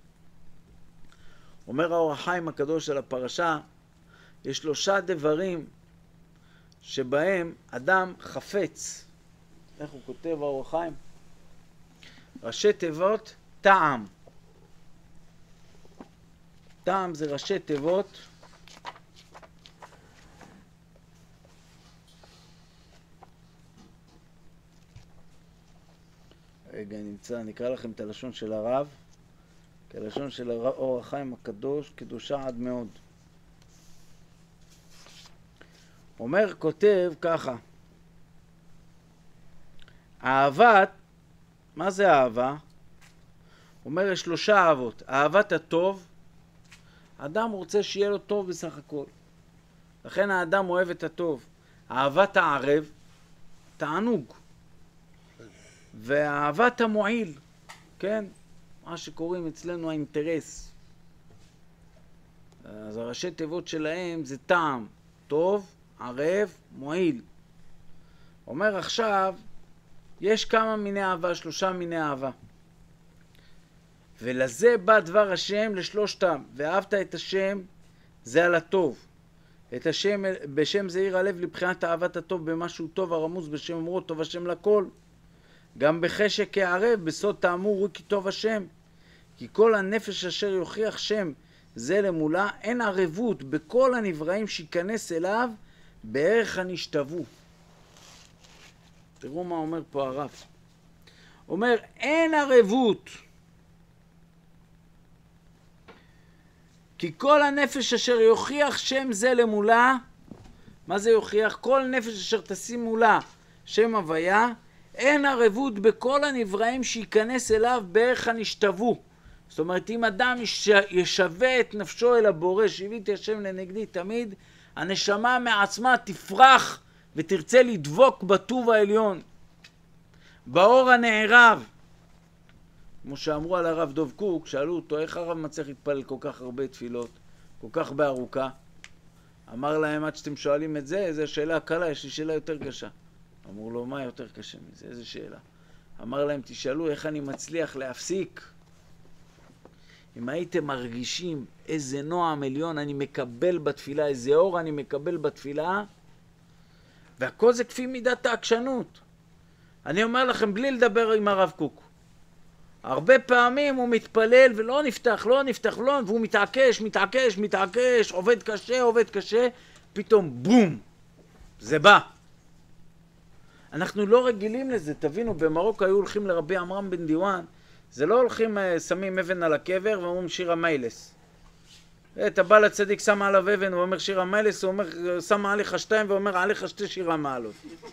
אומר האור החיים הקדוש על הפרשה, יש 3 דברים שבהם אדם חפץ. איך הוא כותב האור החיים? ראשי תיבות, טעם. טעם זה ראשי תיבות. רגע, נקרא לכם את הלשון של הרב. כי הלשון של האור החיים הקדוש קדושה עד מאוד. אומר, כותב ככה, אהבת, מה זה אהבה? אומר, יש 3 אהבות. אהבת הטוב, אדם רוצה שיהיה לו טוב בסך הכל. לכן האדם אוהב את הטוב. אהבת הערב, תענוג. ואהבת המועיל, כן? מה שקוראים אצלנו האינטרס. אז הראשי תיבות שלהם זה טעם, טוב, ערב, מועיל. אומר עכשיו, יש כמה מיני אהבה, 3 מיני אהבה. ולזה בא דבר השם לשלושתם. ואהבת את השם, זה על הטוב. את השם, בשם זעיר הלב לבחינת אהבת הטוב במשהו טוב הרמוז בשם אמרו טוב השם לכל. גם בחשק כערב, בסוד תאמרו כי טוב השם. כי כל הנפש אשר יוכיח שם זה למולה, אין ערבות בכל הנבראים שיכנס אליו בערך הנשתוו. תראו מה אומר פה הרב. אומר, אין ערבות. כי כל הנפש אשר יוכיח שם זה למולה, מה זה יוכיח? כל נפש אשר תשים מולה שם הוויה, אין ערבות בכל הנבראים שיכנס אליו בערך הנשתוו. זאת אומרת, אם אדם ישווה את נפשו אל הבורא, שהביתי השם לנגדי תמיד, הנשמה מעצמה תפרח ותרצה לדבוק בטוב העליון, באור הנערב. כמו שאמרו על הרב דוב קוק, שאלו אותו, איך הרב מצליח להתפלל כל כך הרבה תפילות, כל כך בארוכה? אמר להם, עד שאתם שואלים את זה, זו שאלה קלה, יש לי שאלה יותר קשה. אמרו לו, מה יותר קשה מזה? איזה שאלה? אמר להם, תשאלו איך אני מצליח להפסיק. אם הייתם מרגישים איזה נועם עליון אני מקבל בתפילה, איזה אור אני מקבל בתפילה, והכל זה כפי מידת העקשנות. אני אומר לכם, בלי לדבר עם הרב קוק, הרבה פעמים הוא מתפלל ולא נפתח, והוא מתעקש, עובד קשה, פתאום בום, זה בא. אנחנו לא רגילים לזה, תבינו, במרוקו היו הולכים לרבי עמרם בן דיואן, זה לא הולכים, שמים אבן על הקבר ואומרים שיר המיילס. אתה בא לצדיק, שם עליו אבן, הוא אומר שיר המיילס, הוא אומר, שם עליך 2 ואומר עליך 2 שירה מעלות.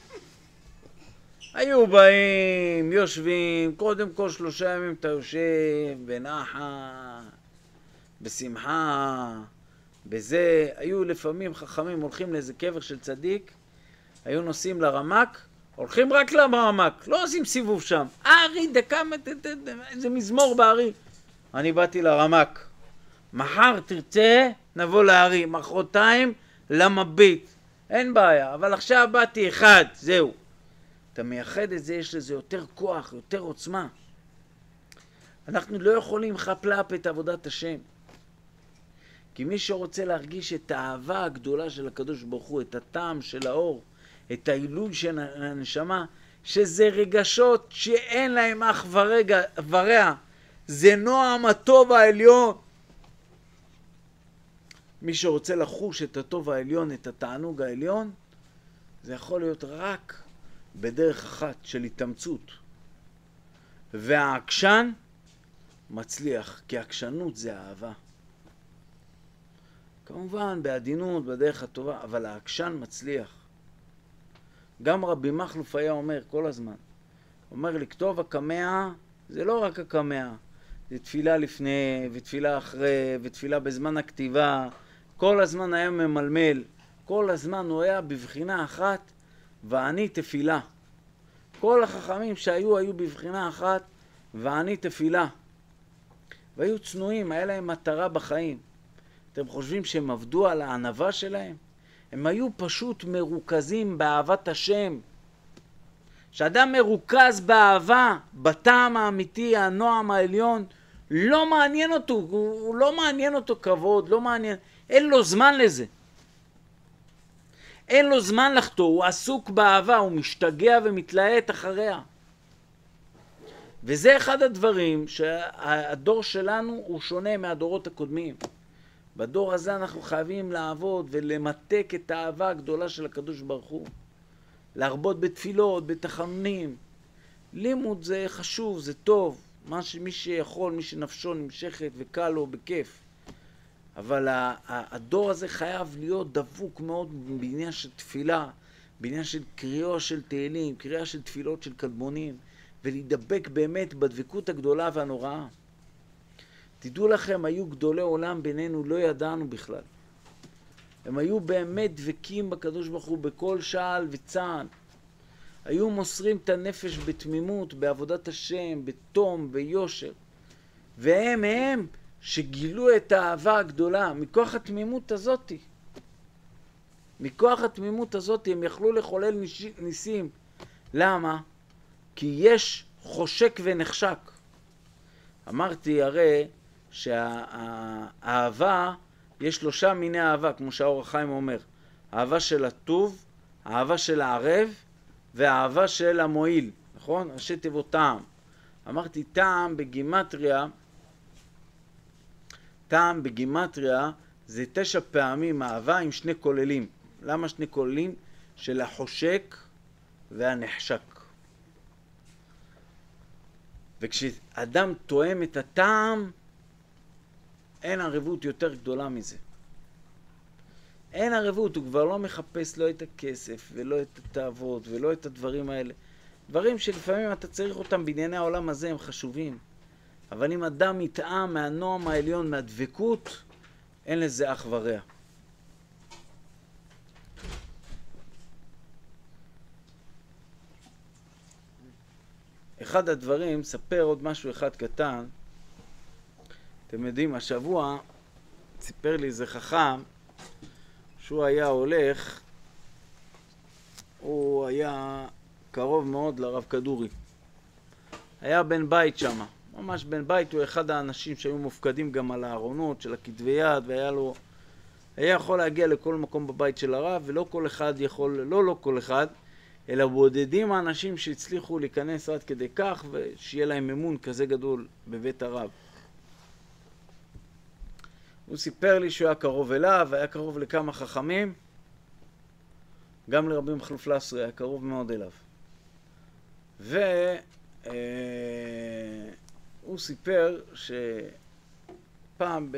היו באים, יושבים, קודם כל 3 ימים אתה יושב, בנחת, בשמחה, בזה. היו לפעמים חכמים הולכים לאיזה קבר של צדיק, היו נוסעים לרמק, הולכים רק לרמק, לא עושים סיבוב שם. ארי, דקה, איזה מזמור בארי. אני באתי לרמק. מחר תרצה, נבוא לארי, מחרתיים למביט. אין בעיה, אבל עכשיו באתי אחד, זהו. אתה מייחד את זה, יש לזה יותר כוח, יותר עוצמה. אנחנו לא יכולים חפלאפ את עבודת השם. כי מי שרוצה להרגיש את האהבה הגדולה של הקדוש ברוך הוא, את הטעם של האור, את העילוי של הנשמה, שזה רגשות שאין להם אח ורע, זה נועם הטוב העליון. מי שרוצה לחוש את הטוב העליון, את התענוג העליון, זה יכול להיות רק בדרך אחת של התאמצות. והעקשן מצליח, כי העקשנות זה אהבה. כמובן בעדינות, בדרך הטובה, אבל העקשן מצליח. גם רבי מחלוף היה אומר כל הזמן, אומר לכתוב הקמע, זה לא רק הקמע, זה תפילה לפני ותפילה אחרי ותפילה בזמן הכתיבה, כל הזמן היה ממלמל, כל הזמן הוא היה בבחינה אחת, ואני תפילה. כל החכמים שהיו בבחינה אחת, ואני תפילה. והיו צנועים, היה להם מטרה בחיים. אתם חושבים שהם עבדו על הענווה שלהם? הם היו פשוט מרוכזים באהבת השם. שאדם מרוכז באהבה, בטעם האמיתי, הנועם העליון, לא מעניין אותו, הוא לא מעניין אותו כבוד, לא מעניין, אין לו זמן לזה. אין לו זמן לחתור, הוא עסוק באהבה, הוא משתגע ומתלהט אחריה. וזה אחד הדברים שהדור שלנו הוא שונה מהדורות הקודמים. בדור הזה אנחנו חייבים לעבוד ולמתק את האהבה הגדולה של הקדוש ברוך הוא. להרבות בתפילות, בתחנונים. לימוד זה חשוב, זה טוב. מי שיכול, מי שנפשו נמשכת וקל לו בכיף. אבל הדור הזה חייב להיות דבוק מאוד בעניין של תפילה, בעניין של קריאה של תהילים, קריאה של תפילות של קדמונים, ולהידבק באמת בדבקות הגדולה והנוראה. תדעו לכם, היו גדולי עולם בינינו, לא ידענו בכלל. הם היו באמת דבקים בקדוש ברוך הוא בכל שעל וצען. היו מוסרים את הנפש בתמימות, בעבודת השם, בתום, ביושר. והם שגילו את האהבה הגדולה, מכוח התמימות הזאת. מכוח התמימות הזאת הם יכלו לחולל ניסים. למה? כי יש חושק ונחשק. אמרתי הרי שהאהבה, יש 3 מיני אהבה, כמו שהאור החיים אומר. אהבה של הטוב, אהבה של הערב, והאהבה של המועיל. נכון? ראשי תיבות טעם. אמרתי טעם בגימטריה זה 9 פעמים אהבה עם 2 כוללים. למה 2 כוללים? של החושק והנחשק. וכשאדם תואם את הטעם, אין ערבות יותר גדולה מזה. אין ערבות, הוא כבר לא מחפש לא את הכסף ולא את התאוות ולא את הדברים האלה. דברים שלפעמים אתה צריך אותם בענייני העולם הזה, הם חשובים. אבל אם אדם יטעם מהנועם העליון, מהדבקות, אין לזה אח ורע. אחד הדברים, ספר עוד משהו אחד קטן. אתם יודעים, השבוע סיפר לי איזה חכם שהוא היה הולך, הוא היה קרוב מאוד לרב כדורי. היה בן בית שם, ממש בן בית, הוא אחד האנשים שהיו מופקדים גם על הארונות של הכתבי יד, והיה לו, היה יכול להגיע לכל מקום בבית של הרב, ולא כל אחד יכול, לא כל אחד, אלא בודדים האנשים שהצליחו להיכנס עד כדי כך, ושיהיה להם אמון כזה גדול בבית הרב. הוא סיפר לי שהוא היה קרוב אליו, היה קרוב לכמה חכמים, גם לרבי מכלוף לסרי היה קרוב מאוד אליו. והוא סיפר שפעם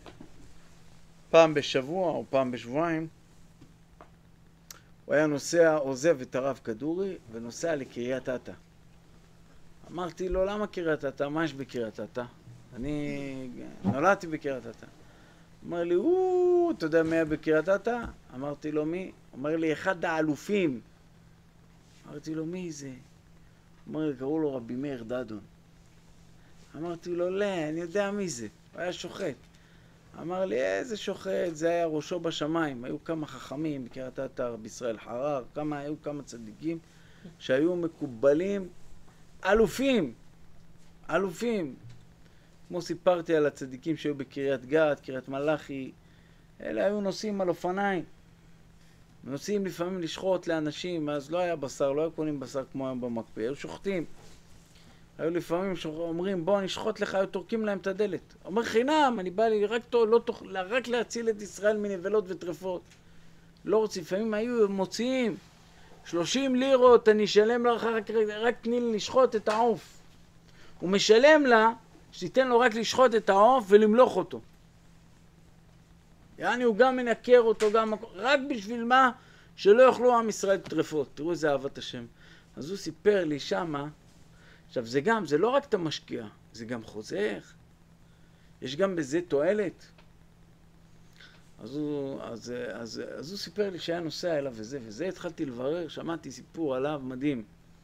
בשבוע או פעם בשבועיים, הוא היה נוסע, עוזב את הרב כדורי ונוסע לקריית אתא. אמרתי לו, למה קריית אתא? מה יש בקריית אתא? אני נולדתי בקריית אתא. אמר לי, אתה יודע מי היה בקריית אתא? אמרתי לו, מי? אומר לי, אחד האלופים. אמרתי לו, מי זה? אמר לי, קראו לו רבי מאיר דדון. אמרתי לו, לא, אני יודע מי זה. הוא היה שוחט. אמר לי, איזה שוחט, זה היה ראשו בשמיים. היו כמה חכמים בקריית אתא, רבי ישראל חרר, היו כמה צדיקים שהיו מקובלים, אלופים. כמו סיפרתי על הצדיקים שהיו בקריית גת, קריית מלאכי, אלה היו נוסעים על אופניים. נוסעים לפעמים לשחוט לאנשים, אז לא היה בשר, לא היו קונים בשר כמו היום במקפיא, היו שוחטים. היו לפעמים שאומרים, בוא נשחוט לך, היו תורקים להם את הדלת. אומר חינם, אני בא לי רק להציל את ישראל מנבלות וטרפות. לא רוצה, לפעמים היו מוציאים 30 לירות, אני אשלם לך, רק תני לי לשחוט את העוף. הוא משלם לה, שתיתן לו רק לשחוט את העוף ולמלוך אותו. יעני הוא גם מנקר אותו, רק בשביל מה? שלא יאכלו עם ישראל טרפות. תראו איזה אהבת השם. אז הוא סיפר לי שמה, עכשיו זה לא רק את המשקיע, זה גם חוזר. יש גם בזה תועלת. אז הוא סיפר לי שהיה נוסע אליו וזה התחלתי לברר, שמעתי סיפור עליו מדהים.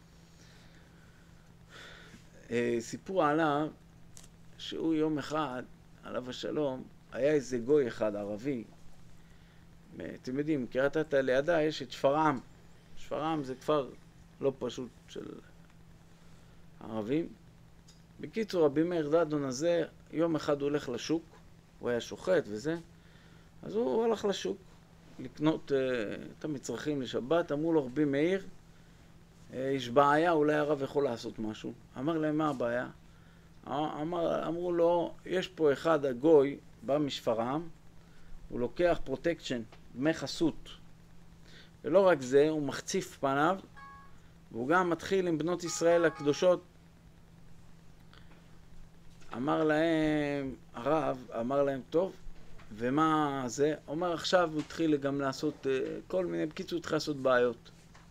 סיפור עליו, שהוא יום אחד, עליו השלום, היה איזה גוי אחד, ערבי. אתם יודעים, קריית אתא לידה יש את שפרעם. שפרעם זה כפר לא פשוט של ערבים. בקיצור, רבי מאיר דדון הזה, יום אחד הוא הולך לשוק, הוא היה שוחט וזה, אז הוא הלך לשוק לקנות את המצרכים לשבת. אמרו לו, רבי מאיר, יש בעיה, אולי הרב יכול לעשות משהו. אמר להם, מה הבעיה? אמרו לו, יש פה אחד הגוי, בא משפרעם, הוא לוקח פרוטקשן, דמי חסות. ולא רק זה, הוא מחציף פניו, והוא גם מתחיל עם בנות ישראל הקדושות. אמר להם, הרב, אמר להם, טוב, ומה זה? אומר, עכשיו הוא התחיל גם לעשות כל מיני, בקיצור, התחיל לעשות בעיות.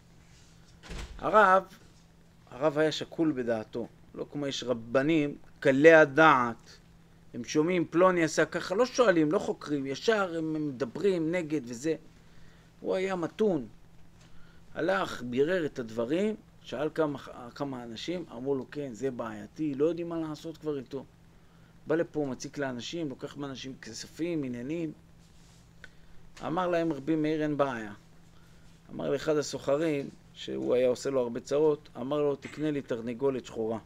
הרב היה שקול בדעתו, לא כמו יש רבנים, קלי הדעת. הם שומעים, פלוני עשה ככה, לא שואלים, לא חוקרים, ישר הם מדברים נגד וזה. הוא היה מתון. הלך, בירר את הדברים, שאל כמה אנשים, אמרו לו, כן, זה בעייתי, לא יודעים מה לעשות כבר איתו. בא לפה, מציק לאנשים, לוקח מאנשים כספים, עניינים. אמר להם רבי מאיר אין בעיה. אמר לאחד הסוחרים, שהוא היה עושה לו הרבה צרות, אמר לו תקנה לי תרנגולת שחורה.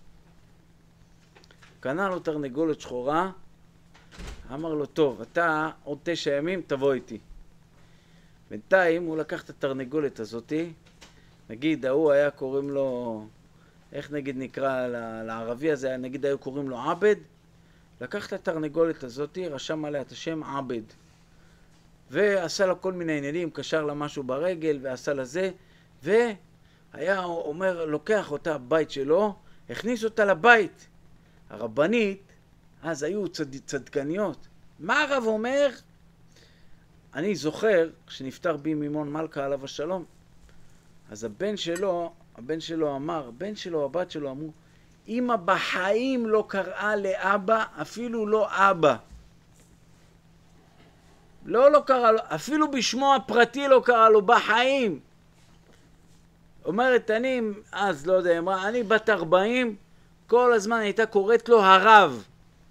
קנה לו תרנגולת שחורה, אמר לו טוב, אתה עוד 9 ימים תבוא איתי. בינתיים הוא לקח את התרנגולת הזאתי, נגיד ההוא היה קוראים לו, איך נגיד נקרא לערבי הזה, נגיד היו קוראים לו עבד, לקח את התרנגולת הזאתי, רשם עליה את השם עבד. ועשה לה כל מיני עניינים, קשר לה משהו ברגל ועשה לה זה, והיה אומר, לוקח אותה בית שלו, הכניס אותה לבית. הרבנית, אז היו צדקניות. מה הרב אומר? אני זוכר, כשנפטר בי מימון מלכה עליו השלום, אז הבן שלו אמר, הבן שלו, הבת שלו אמרו, אמא בחיים לא קראה לאבא, אפילו לא אבא. לא קרא לו, אפילו בשמו הפרטי לא קרא לו, בחיים. אומרת, אני, אז לא יודע, אמרה, אני בת 40, כל הזמן הייתה קוראת לו הרב.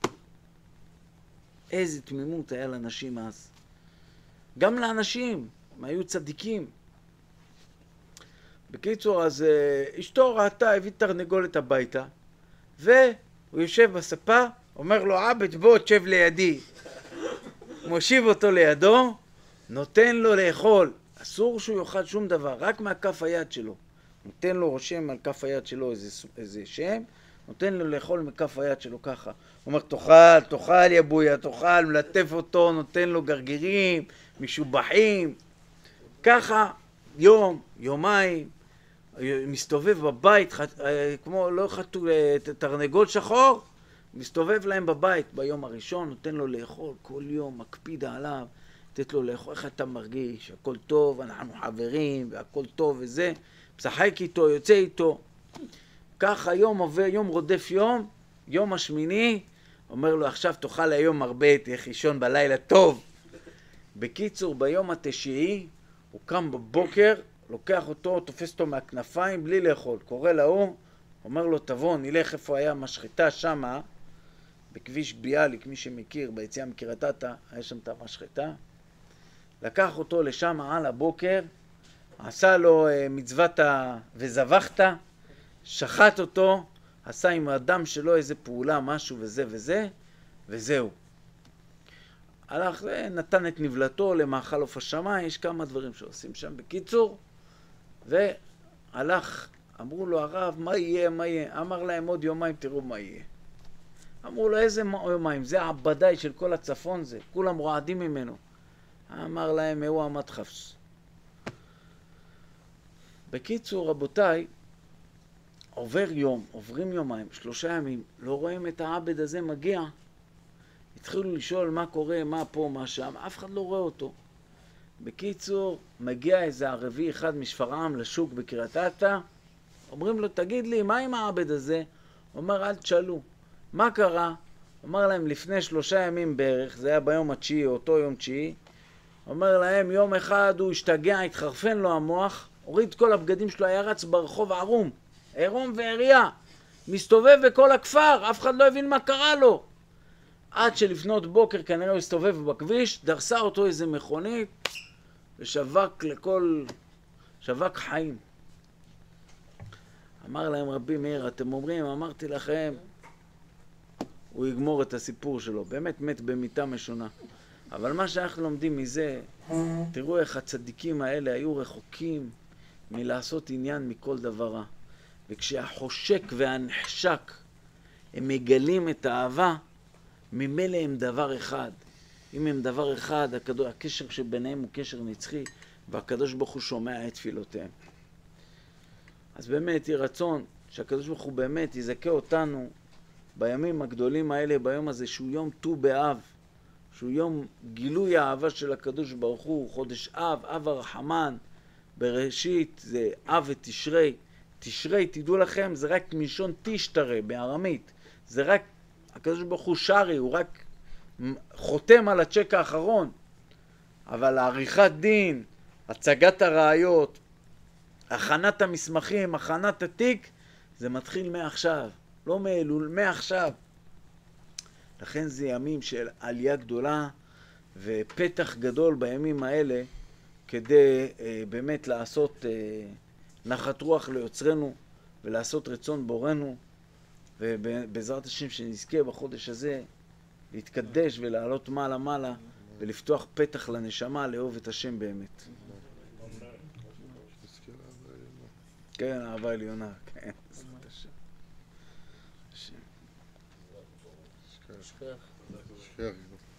איזה תמימות היה לאנשים אז. גם לאנשים, הם היו צדיקים. בקיצור, אז אשתו ראתה, הביא תרנגולת הביתה, והוא יושב בספה, אומר לו, עבד בוא תשב לידי. מושיב אותו לידו, נותן לו לאכול. אסור שהוא יאכל שום דבר, רק מהכף היד שלו. נותן לו רושם על כף היד שלו איזה שם, נותן לו לאכול מכף היד שלו ככה. הוא אומר, תאכל יבויה, תאכל, מלטף אותו, נותן לו גרגירים, משובחים. ככה, יום, יומיים, מסתובב בבית, כמו לא חתול, תרנגול שחור, מסתובב להם בבית ביום הראשון, נותן לו לאכול כל יום, מקפיד עליו, נותן לו לאכול, איך אתה מרגיש, הכל טוב, אנחנו חברים, והכל טוב וזה, משחק איתו, יוצא איתו. ככה יום עובר, יום רודף יום, יום השמיני, אומר לו עכשיו תאכל היום הרבה, תהיה חישון בלילה טוב. בקיצור, ביום התשיעי, הוא קם בבוקר, לוקח אותו, תופס אותו מהכנפיים בלי לאכול, קורא להוא, אומר לו תבוא, נלך איפה היה משחטה שמה, בכביש ביאליק, מי שמכיר, ביציאה מקריית אתא, היה שם את המשחטה. לקח אותו לשם על הבוקר, עשה לו מצוות וזבחת, שחט אותו, עשה עם האדם שלו איזה פעולה, משהו וזה וזה, וזהו. הלך, נתן את נבלתו למאכל עוף השמיים, יש כמה דברים שעושים שם בקיצור, והלך, אמרו לו הרב, מה יהיה, מה יהיה? אמר להם עוד יומיים, תראו מה יהיה. אמרו לו, איזה יומיים? זה עבדי של כל הצפון זה, כולם רועדים ממנו. אמר להם, הוא עמד חפש. בקיצור, רבותיי, עובר יום, עוברים יומיים, 3 ימים, לא רואים את העבד הזה מגיע. התחילו לשאול מה קורה, מה פה, מה שם, אף אחד לא רואה אותו. בקיצור, מגיע איזה ערבי אחד משפרעם לשוק בקריית אתא, אומרים לו, תגיד לי, מה עם העבד הזה? אומר, אל תשאלו. מה קרה? אומר להם, לפני 3 ימים בערך, זה היה ביום התשיעי, אותו יום תשיעי, אומר להם, יום אחד הוא השתגע, התחרפן לו המוח, הוריד כל הבגדים שלו, היה רץ ברחוב ערום, עירום ועריה, מסתובב בכל הכפר, אף אחד לא הבין מה קרה לו. עד שלפנות בוקר כנראה הוא הסתובב בכביש, דרסה אותו איזה מכונית, ושווק שווק חיים. אמר להם רבי מאיר, אתם אומרים, אמרתי לכם, הוא יגמור את הסיפור שלו, באמת מת במיטה משונה. אבל מה שאנחנו לומדים מזה, תראו איך הצדיקים האלה היו רחוקים מלעשות עניין מכל דבר רע. וכשהחושק והנחשק הם מגלים את האהבה, ממילא הם דבר אחד. אם הם דבר אחד, הקשר שביניהם הוא קשר נצחי, והקדוש ברוך הוא שומע את תפילותיהם. אז באמת יהיה רצון שהקדוש ברוך הוא באמת יזכה אותנו בימים הגדולים האלה, ביום הזה שהוא יום ט"ו באב, שהוא יום גילוי האהבה של הקדוש ברוך הוא, חודש אב, אב הרחמן, בראשית זה אב ותשרי. תשרי, תדעו לכם, זה רק מלשון תשתרה בארמית. זה רק, הקדוש ברוך הוא שרי, הוא רק חותם על הצ'ק האחרון. אבל העריכת דין, הצגת הראיות, הכנת המסמכים, הכנת התיק, זה מתחיל מעכשיו. לא מאלול, מעכשיו. לכן זה ימים של עלייה גדולה ופתח גדול בימים האלה כדי באמת לעשות נחת רוח ליוצרנו ולעשות רצון בורנו, ובעזרת השם שנזכה בחודש הזה להתקדש ולעלות מעלה מעלה ולפתוח פתח לנשמה לאהוב את השם באמת. כן, אהבה עליונה, כן, בעזרת השם. שכח.